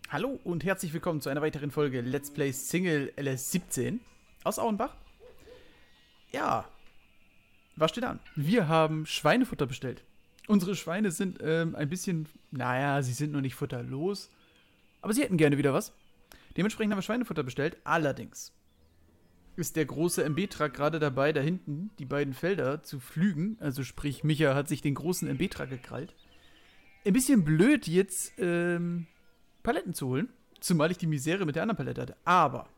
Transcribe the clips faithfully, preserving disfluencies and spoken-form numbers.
Hallo und herzlich willkommen zu einer weiteren Folge Let's Play Single L S siebzehn aus Auenbach. Ja, was steht an? Wir haben Schweinefutter bestellt. Unsere Schweine sind ähm, ein bisschen, naja, sie sind noch nicht futterlos, aber sie hätten gerne wieder was. Dementsprechend haben wir Schweinefutter bestellt. Allerdings ist der große M B-Truck gerade dabei, da hinten die beiden Felder zu pflügen. Also sprich, Micha hat sich den großen M B-Truck gekrallt. Ein bisschen blöd jetzt, ähm... Paletten zu holen, zumal ich die Misere mit der anderen Palette hatte. Aber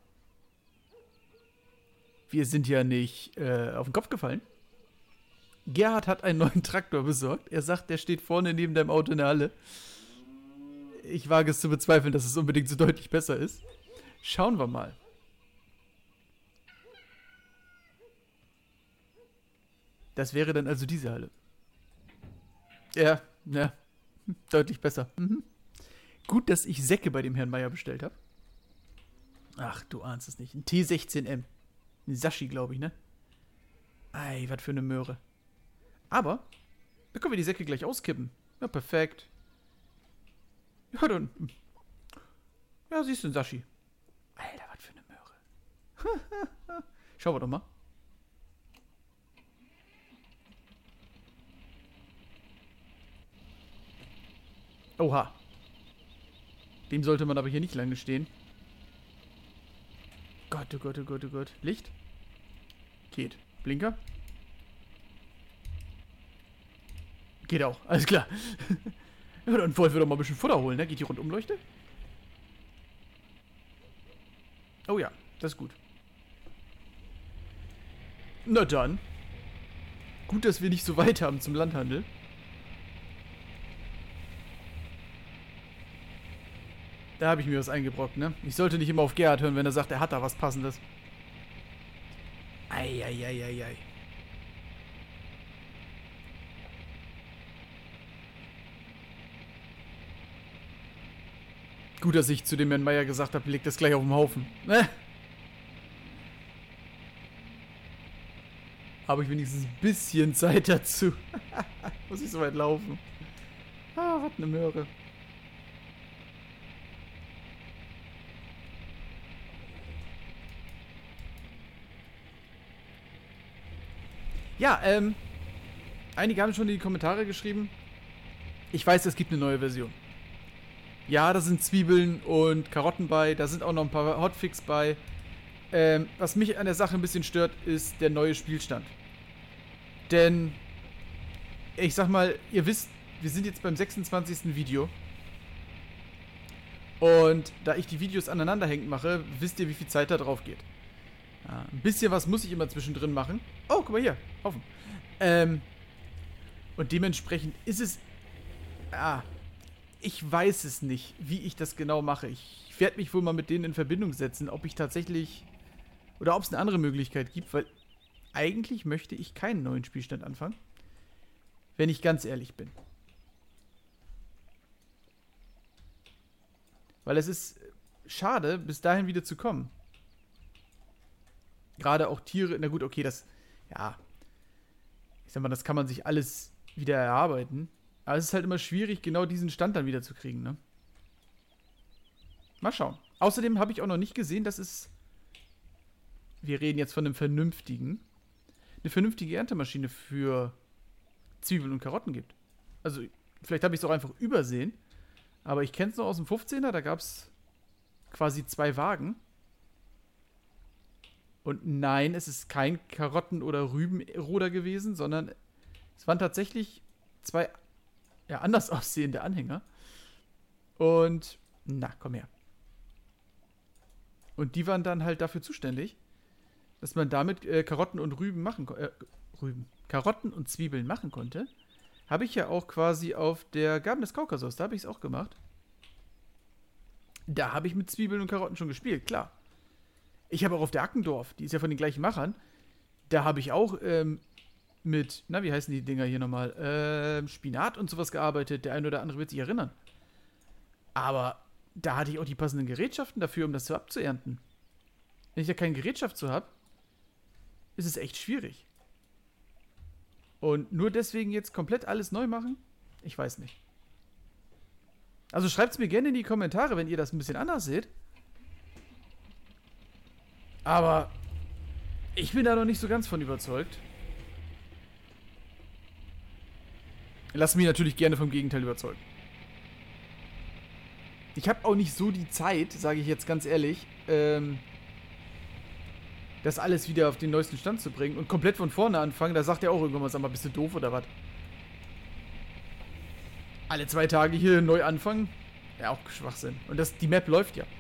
wir sind ja nicht äh, auf den Kopf gefallen. Gerhard hat einen neuen Traktor besorgt. Er sagt, der steht vorne neben deinem Auto in der Halle. Ich wage es zu bezweifeln, dass es unbedingt so deutlich besser ist. Schauen wir mal. Das wäre dann also diese Halle. Ja, ja, deutlich besser. Mhm. Gut, dass ich Säcke bei dem Herrn Meier bestellt habe. Ach, du ahnst es nicht. Ein T sechzehn M. Ein Sashi, glaube ich, ne? Ei, was für eine Möhre. Aber, da können wir die Säcke gleich auskippen. Ja, perfekt. Ja, dann. Ja, siehst du, ein Sashi. Alter, was für eine Möhre. Schauen wir doch mal. Oha. Dem sollte man aber hier nicht lange stehen. Gott, oh Gott, oh Gott, oh Gott. Licht? Geht. Blinker? Geht auch. Alles klar. Ja, dann wollen wir doch mal ein bisschen Futter holen, ne? Geht die Rundumleuchte? Oh ja, das ist gut. Na dann. Gut, dass wir nicht so weit haben zum Landhandel. Da habe ich mir was eingebrockt, ne? Ich sollte nicht immer auf Gerhard hören, wenn er sagt, er hat da was Passendes. Eieieiei. Gut, dass ich zu dem Herrn Meier gesagt habe, leg das gleich auf den Haufen. Ne? Habe ich wenigstens ein bisschen Zeit dazu. Muss ich so weit laufen. Ah, was eine Möhre. Ja, ähm, einige haben schon in die Kommentare geschrieben. Ich weiß, es gibt eine neue Version. Ja, da sind Zwiebeln und Karotten bei, da sind auch noch ein paar Hotfix bei. Ähm, was mich an der Sache ein bisschen stört, ist der neue Spielstand. Denn, ich sag mal, ihr wisst, wir sind jetzt beim sechsundzwanzigsten Video. Und da ich die Videos aneinanderhängend mache, wisst ihr, wie viel Zeit da drauf geht. Ja, ein bisschen was muss ich immer zwischendrin machen. Oh, guck mal hier. Offen. Ähm. Und dementsprechend ist es. Ah. Ich weiß es nicht, wie ich das genau mache. Ich werde mich wohl mal mit denen in Verbindung setzen, ob ich tatsächlich. Oder ob es eine andere Möglichkeit gibt, weil eigentlich möchte ich keinen neuen Spielstand anfangen. Wenn ich ganz ehrlich bin. Weil es ist schade, bis dahin wieder zu kommen. Gerade auch Tiere, na gut, okay, das, ja, ich sag mal, das kann man sich alles wieder erarbeiten. Aber es ist halt immer schwierig, genau diesen Stand dann wieder zu kriegen, ne? Mal schauen. Außerdem habe ich auch noch nicht gesehen, dass es, wir reden jetzt von einem vernünftigen, eine vernünftige Erntemaschine für Zwiebeln und Karotten gibt. Also, vielleicht habe ich es auch einfach übersehen, aber ich kenne es noch aus dem fünfzehner, da gab es quasi zwei Wagen. Und nein, es ist kein Karotten- oder Rübenroder gewesen, sondern es waren tatsächlich zwei ja, anders aussehende Anhänger. Und, na, komm her. Und die waren dann halt dafür zuständig, dass man damit äh, Karotten und Rüben machen konnte. Äh, Rüben. Karotten und Zwiebeln machen konnte. Habe ich ja auch quasi auf der Gaben des Kaukasus, da habe ich es auch gemacht. Da habe ich mit Zwiebeln und Karotten schon gespielt, klar. Ich habe auch auf der Ackendorf, die ist ja von den gleichen Machern, da habe ich auch ähm, mit, na, wie heißen die Dinger hier nochmal, ähm, Spinat und sowas gearbeitet. Der eine oder andere wird sich erinnern. Aber da hatte ich auch die passenden Gerätschaften dafür, um das so abzuernten. Wenn ich da keine Gerätschaft zu habe, ist es echt schwierig. Und nur deswegen jetzt komplett alles neu machen? Ich weiß nicht. Also schreibt es mir gerne in die Kommentare, wenn ihr das ein bisschen anders seht. Aber ich bin da noch nicht so ganz von überzeugt. Lass mich natürlich gerne vom Gegenteil überzeugen. Ich habe auch nicht so die Zeit, sage ich jetzt ganz ehrlich, ähm, das alles wieder auf den neuesten Stand zu bringen und komplett von vorne anfangen. Da sagt er auch irgendwann mal, sag mal, bist du doof oder was? Alle zwei Tage hier neu anfangen? Ja, auch Schwachsinn. Und das, die Map läuft ja.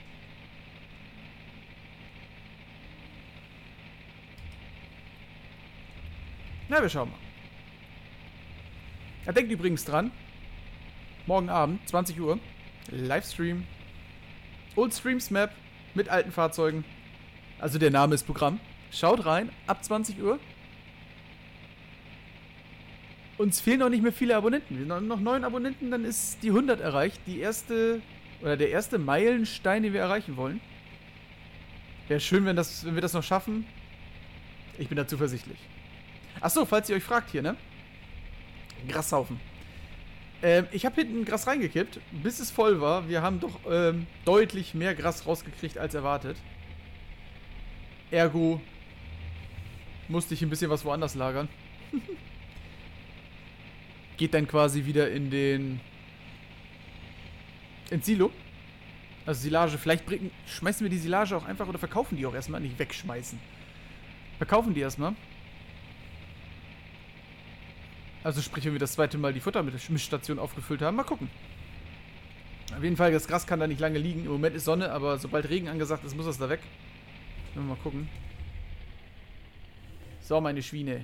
Na, wir schauen mal. Er denkt übrigens dran. Morgen Abend, zwanzig Uhr. Livestream. Old Streams Map mit alten Fahrzeugen. Also der Name ist Programm. Schaut rein, ab zwanzig Uhr. Uns fehlen noch nicht mehr viele Abonnenten. Wir haben noch neun Abonnenten, dann ist die hundert erreicht. Die erste, oder der erste Meilenstein, den wir erreichen wollen. Wäre schön, wenn, das, wenn wir das noch schaffen. Ich bin da zuversichtlich. Achso, falls ihr euch fragt hier, ne? Grashaufen. Ähm, ich habe hinten Gras reingekippt, bis es voll war. Wir haben doch ähm, deutlich mehr Gras rausgekriegt als erwartet. Ergo musste ich ein bisschen was woanders lagern. Geht dann quasi wieder in den ins Silo. Also Silage. Vielleicht bringen, schmeißen wir die Silage auch einfach oder verkaufen die auch erstmal. Nicht wegschmeißen. Verkaufen die erstmal. Also sprich, wenn wir das zweite Mal die Futtermischstation aufgefüllt haben. Mal gucken. Auf jeden Fall, das Gras kann da nicht lange liegen. Im Moment ist Sonne, aber sobald Regen angesagt ist, muss das da weg. Mal gucken. So, meine Schweine.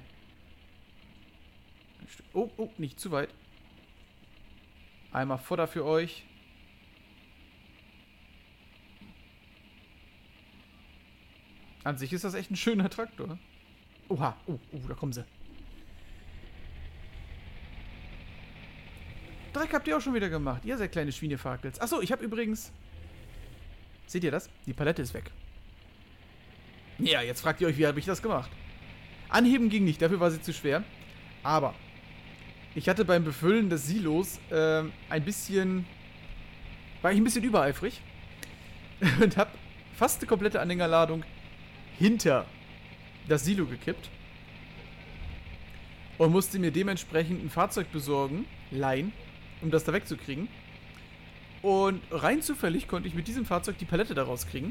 Oh, oh, nicht zu weit. Einmal Futter für euch. An sich ist das echt ein schöner Traktor. Oha, oh, oh, da kommen sie. Dreck habt ihr auch schon wieder gemacht. Ihr seid kleine Schweinefakels. Achso, ich habe übrigens... Seht ihr das? Die Palette ist weg. Ja, jetzt fragt ihr euch, wie habe ich das gemacht? Anheben ging nicht, dafür war sie zu schwer. Aber ich hatte beim Befüllen des Silos äh, ein bisschen... War ich ein bisschen übereifrig. Und habe fast eine komplette Anhängerladung hinter das Silo gekippt. Und musste mir dementsprechend ein Fahrzeug besorgen, leihen, um das da wegzukriegen. Und rein zufällig konnte ich mit diesem Fahrzeug die Palette da rauskriegen.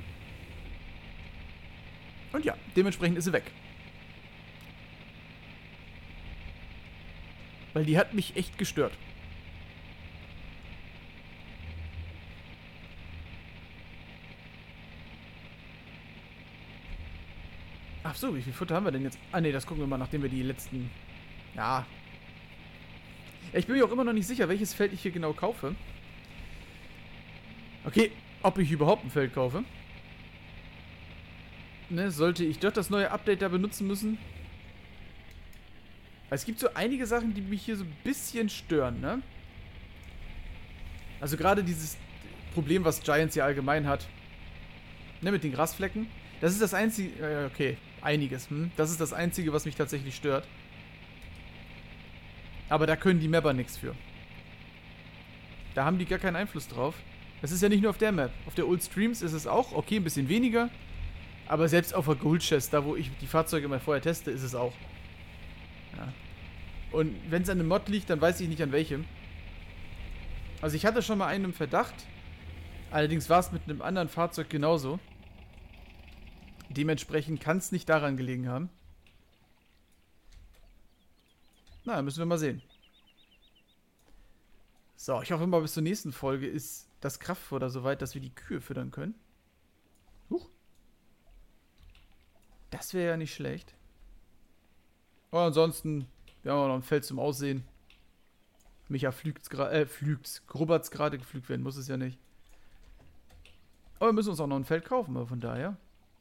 Und ja, dementsprechend ist sie weg. Weil die hat mich echt gestört. Ach so, wie viel Futter haben wir denn jetzt? Ah ne, das gucken wir mal, nachdem wir die letzten... Ja. Ich bin mir auch immer noch nicht sicher, welches Feld ich hier genau kaufe. Okay, ob ich überhaupt ein Feld kaufe. Ne, sollte ich doch das neue Update da benutzen müssen? Weil es gibt so einige Sachen, die mich hier so ein bisschen stören, ne? Also gerade dieses Problem, was Giants hier allgemein hat. Ne, mit den Grasflecken. Das ist das einzige... Äh, okay, einiges. Hm? Das ist das Einzige, was mich tatsächlich stört. Aber da können die Mapper nichts für. Da haben die gar keinen Einfluss drauf. Das ist ja nicht nur auf der Map. Auf der Old Streams ist es auch, okay, ein bisschen weniger. Aber selbst auf der Gold Chest, da wo ich die Fahrzeuge mal vorher teste, ist es auch. Ja. Und wenn es an einem Mod liegt, dann weiß ich nicht an welchem. Also ich hatte schon mal einen im Verdacht. Allerdings war es mit einem anderen Fahrzeug genauso. Dementsprechend kann es nicht daran gelegen haben. Na, müssen wir mal sehen. So, ich hoffe mal, bis zur nächsten Folge ist das Kraftfutter soweit, dass wir die Kühe füttern können. Huch. Das wäre ja nicht schlecht. Aber ansonsten, wir haben auch noch ein Feld zum Aussehen. Micha flügt's gerade, äh, flügt's. Grubbert's gerade geflügt werden, muss es ja nicht. Aber wir müssen uns auch noch ein Feld kaufen, aber von daher.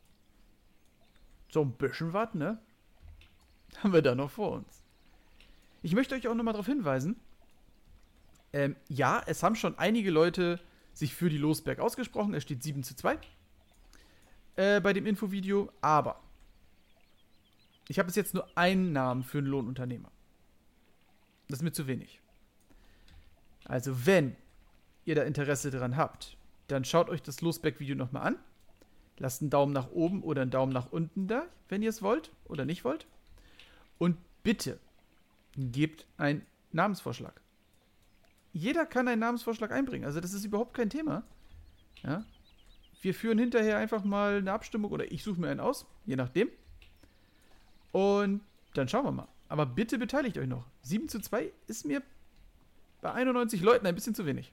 So ein bisschen was, ne? Haben wir da noch vor uns. Ich möchte euch auch nochmal darauf hinweisen. Ähm, ja, es haben schon einige Leute sich für die Losberg ausgesprochen. Es steht sieben zu zwei äh, bei dem Infovideo. Aber ich habe bis jetzt nur einen Namen für einen Lohnunternehmer. Das ist mir zu wenig. Also wenn ihr da Interesse dran habt, dann schaut euch das Losback-Video nochmal an. Lasst einen Daumen nach oben oder einen Daumen nach unten da, wenn ihr es wollt oder nicht wollt. Und bitte gebt einen Namensvorschlag. Jeder kann einen Namensvorschlag einbringen. Also das ist überhaupt kein Thema. Ja? Wir führen hinterher einfach mal eine Abstimmung oder ich suche mir einen aus, je nachdem. Und dann schauen wir mal. Aber bitte beteiligt euch noch. sieben zu zwei ist mir bei einundneunzig Leuten ein bisschen zu wenig.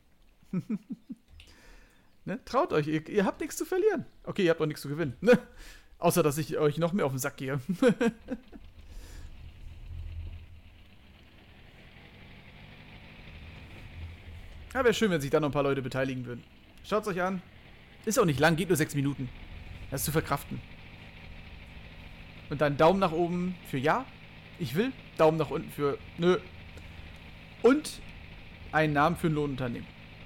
Ne? Traut euch, ihr, ihr habt nichts zu verlieren. Okay, ihr habt auch nichts zu gewinnen. Ne? Außer, dass ich euch noch mehr auf den Sack gehe. Ja, wäre schön, wenn sich da noch ein paar Leute beteiligen würden. Schaut's euch an. Ist auch nicht lang, geht nur sechs Minuten. Das ist zu verkraften. Und dann Daumen nach oben für Ja. Ich will. Daumen nach unten für Nö. Und einen Namen für ein Lohnunternehmen.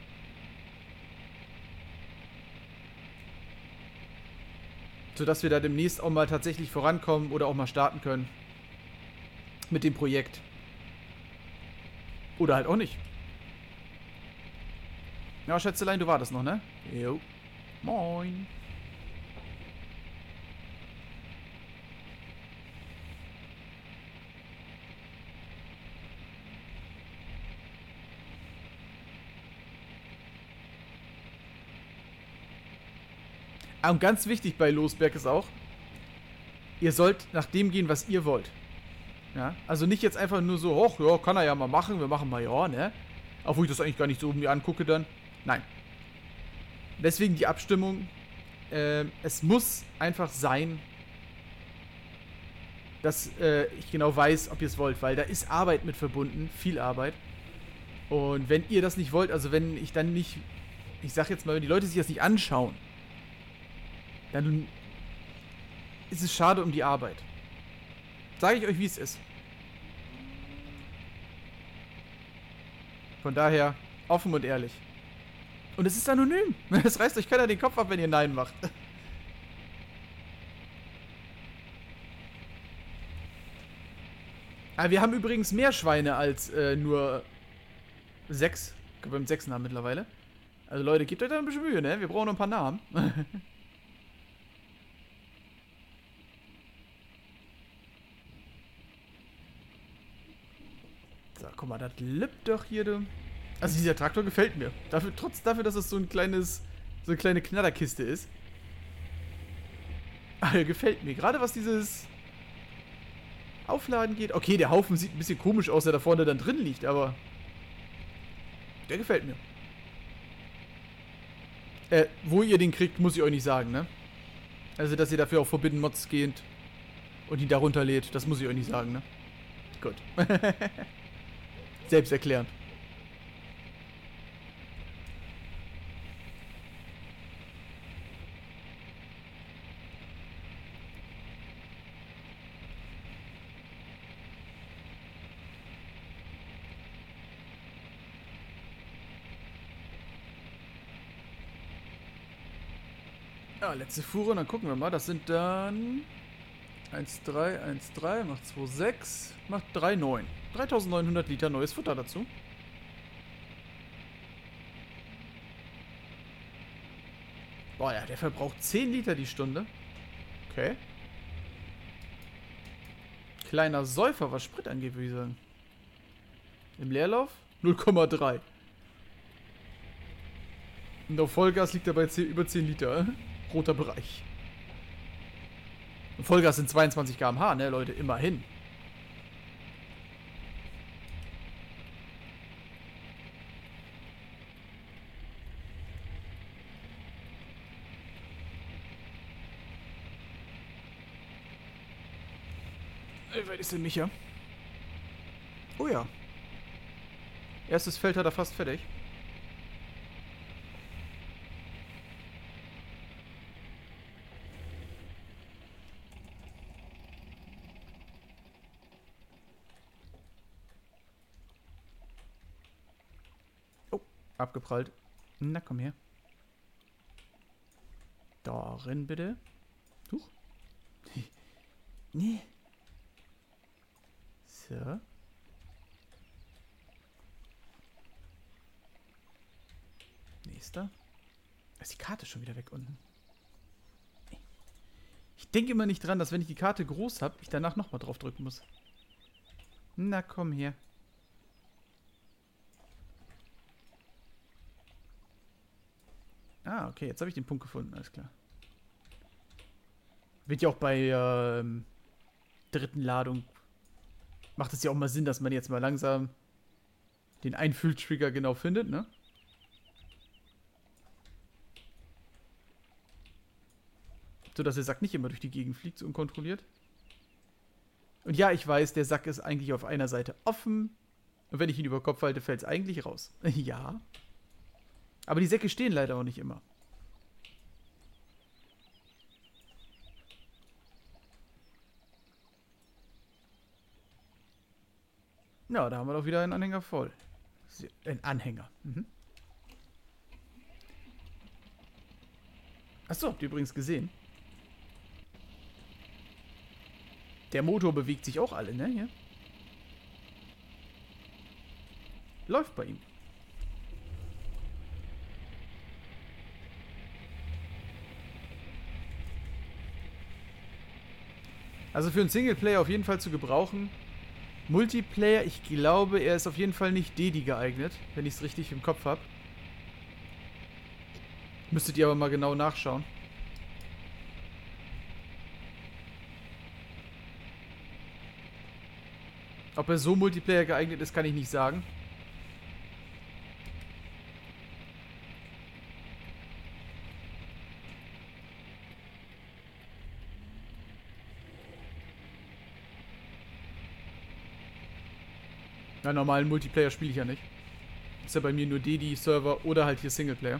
Sodass wir da demnächst auch mal tatsächlich vorankommen oder auch mal starten können. Mit dem Projekt. Oder halt auch nicht. Ja, Schätzelein, du wartest noch, ne? Jo. Moin. Und ganz wichtig bei Losberg ist auch, ihr sollt nach dem gehen, was ihr wollt. Ja, also nicht jetzt einfach nur so, hoch, ja, kann er ja mal machen, wir machen mal ja, ne? Obwohl ich das eigentlich gar nicht so mir angucke dann. Nein. Deswegen die Abstimmung. Äh, es muss einfach sein, dass äh, ich genau weiß, ob ihr es wollt, weil da ist Arbeit mit verbunden, viel Arbeit. Und wenn ihr das nicht wollt, also wenn ich dann nicht, ich sag jetzt mal, wenn die Leute sich das nicht anschauen, dann ist es schade um die Arbeit. Sage ich euch, wie es ist. Von daher, offen und ehrlich. Und es ist anonym. Es reißt euch keiner den Kopf ab, wenn ihr Nein macht. Aber wir haben übrigens mehr Schweine als äh, nur sechs. Beim sechs Namen mittlerweile. Also Leute, gebt euch da ein bisschen Mühe, ne? Wir brauchen noch ein paar Namen. So, guck mal, das lippt doch hier, du. Also dieser Traktor gefällt mir. Dafür, trotz dafür, dass es so ein kleines, so eine kleine Knatterkiste ist. Aber gefällt mir. Gerade was dieses Aufladen geht. Okay, der Haufen sieht ein bisschen komisch aus, der da vorne dann drin liegt, aber der gefällt mir. Äh, wo ihr den kriegt, muss ich euch nicht sagen, ne? Also, dass ihr dafür auf Forbidden Mods geht und ihn da runterlädt, das muss ich euch nicht sagen, ne? Gut. Selbsterklärend. Ja, letzte Fuhre, dann gucken wir mal. Das sind dann eins Komma drei, eins Komma drei, macht zwei Komma sechs, macht drei Komma neun. dreitausendneunhundert Liter neues Futter dazu. Boah, ja, der verbraucht zehn Liter die Stunde. Okay. Kleiner Säufer, was Sprit angeht, würde ich sagen. Im Leerlauf null Komma drei. Und auf Vollgas liegt er bei zehn, über zehn Liter. Roter Bereich. Und Vollgas sind zweiundzwanzig Kilometer pro Stunde, ne, Leute? Immerhin. Wie weit ist denn Micha? Oh ja. Erstes Feld hat er fast fertig. Oh, abgeprallt. Na, komm her. Darin bitte. Huch. Nee. So. Nächster. Da ist die Karte schon wieder weg unten. Ich denke immer nicht dran, dass wenn ich die Karte groß habe, ich danach nochmal drauf drücken muss. Na komm her. Ah, okay, jetzt habe ich den Punkt gefunden, alles klar. Wird ja auch bei ähm, dritten Ladung, macht es ja auch mal Sinn, dass man jetzt mal langsam den Einfühltrigger genau findet, ne? So, dass der Sack nicht immer durch die Gegend fliegt, so unkontrolliert. Und ja, ich weiß, der Sack ist eigentlich auf einer Seite offen. Und wenn ich ihn über Kopf halte, fällt es eigentlich raus. Ja. Aber die Säcke stehen leider auch nicht immer. Ja, da haben wir doch wieder einen Anhänger voll. Ein Anhänger. Mhm. Achso, habt ihr übrigens gesehen? Der Motor bewegt sich auch alle, ne? Hier. Läuft bei ihm. Also für einen Singleplayer auf jeden Fall zu gebrauchen. Multiplayer, ich glaube, er ist auf jeden Fall nicht Dedi geeignet, wenn ich es richtig im Kopf habe. Müsstet ihr aber mal genau nachschauen. Ob er so Multiplayer geeignet ist, kann ich nicht sagen. Na, normalen Multiplayer spiele ich ja nicht. Ist ja bei mir nur Dedi-Server oder halt hier Singleplayer.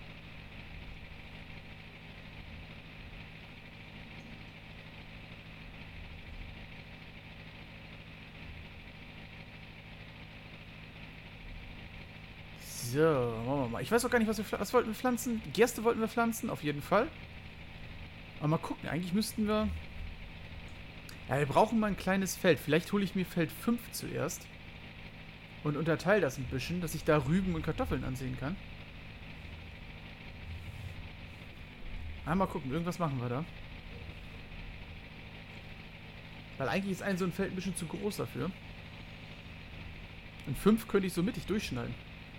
So, machen wir mal. Ich weiß auch gar nicht, was wir was wollten wir pflanzen. Gerste wollten wir pflanzen, auf jeden Fall. Aber mal gucken, eigentlich müssten wir... Ja, wir brauchen mal ein kleines Feld. Vielleicht hole ich mir Feld fünf zuerst. Und unterteile das ein bisschen, dass ich da Rüben und Kartoffeln ansehen kann. Ah, mal gucken, irgendwas machen wir da. Weil eigentlich ist ein so ein Feld ein bisschen zu groß dafür. Und fünf könnte ich so mittig durchschneiden.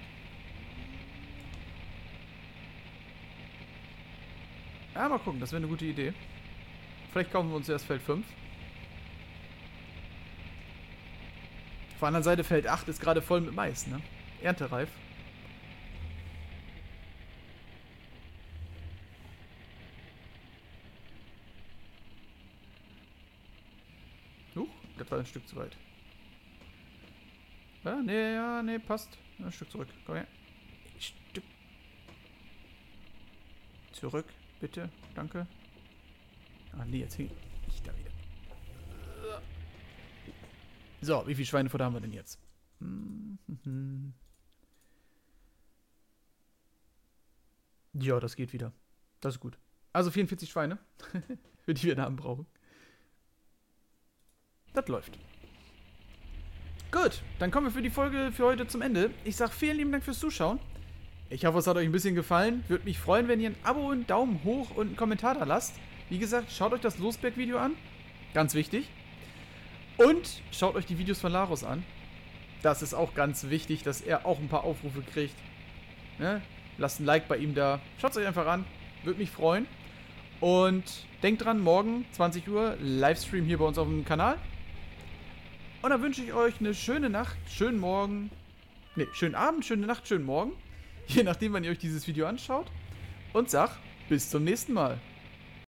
Ja, mal gucken, das wäre eine gute Idee. Vielleicht kaufen wir uns erst Feld fünf. Auf der anderen Seite Feld acht ist gerade voll mit Mais, ne? Erntereif. Huch, das war ein Stück zu weit. Ja, nee, ja, nee, passt. Ein Stück zurück. Komm her. Ein Stück. Zurück, bitte. Danke. Ah, nee, jetzt hing ich da wieder. So, wie viel Schweinefutter haben wir denn jetzt? Ja, das geht wieder. Das ist gut. Also vierundvierzig Schweine, für die wir Namen brauchen. Das läuft. Gut, dann kommen wir für die Folge für heute zum Ende. Ich sage vielen lieben Dank fürs Zuschauen. Ich hoffe, es hat euch ein bisschen gefallen. Würde mich freuen, wenn ihr ein Abo, einen Daumen hoch und einen Kommentar da lasst. Wie gesagt, schaut euch das Losberg-Video an. Ganz wichtig. Und schaut euch die Videos von Larus an. Das ist auch ganz wichtig, dass er auch ein paar Aufrufe kriegt. Ne? Lasst ein Like bei ihm da. Schaut es euch einfach an. Würde mich freuen. Und denkt dran, morgen zwanzig Uhr Livestream hier bei uns auf dem Kanal. Und dann wünsche ich euch eine schöne Nacht, schönen Morgen. Ne, schönen Abend, schöne Nacht, schönen Morgen. Je nachdem, wann ihr euch dieses Video anschaut. Und sag bis zum nächsten Mal.